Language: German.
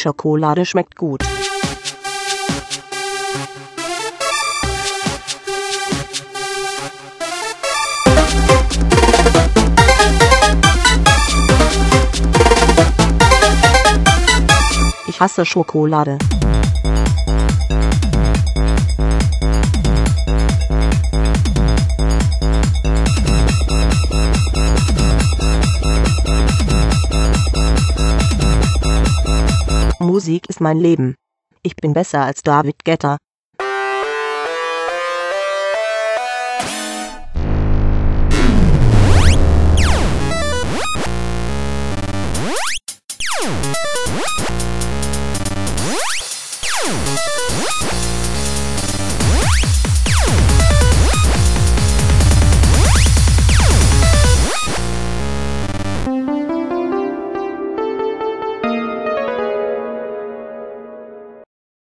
Schokolade schmeckt gut. Ich hasse Schokolade. Musik ist mein Leben. Ich bin besser als David Guetta.